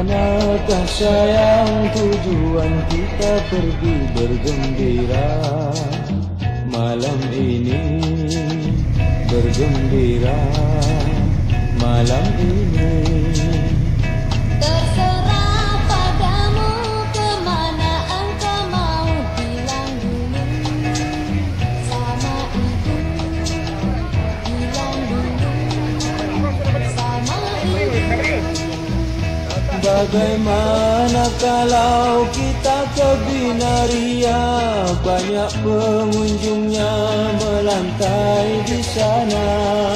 Manakah sayang tujuan kita pergi bergembira malam ini, bergembira malam ini. Terserah padamu kemana engkau mau bilang dulu sama ibu, bilang dulu sama ibu. Bagaimana kalau kita ke Binaria, banyak pengunjungnya melantai di sana.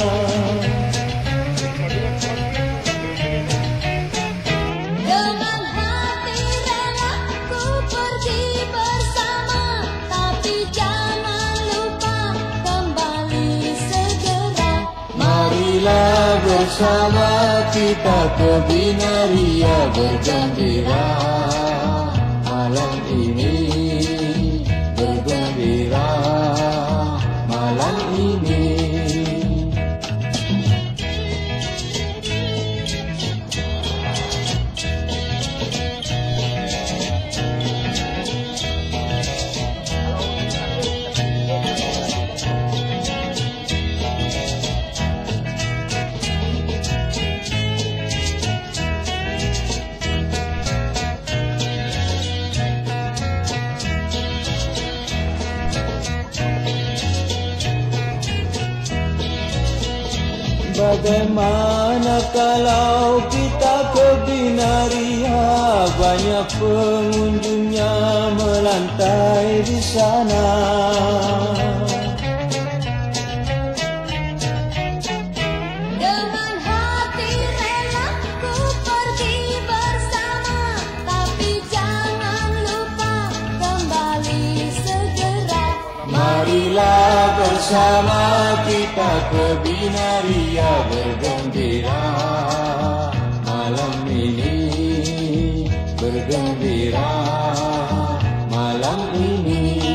Dengan hati rela ku pergi bersama, tapi jangan lupa kembali segera. Marilah bersama kita ke Binaria bergembira malam ini, bergembira malam ini. Bagaimana kalau kita ke Binaria, banyak pengunjungnya melantai di sana. Dengan hati rela ku pergi bersama, tapi jangan lupa kembali segera. Marilah bersama kita ke Binaria bergembira malam ini, bergembira malam ini.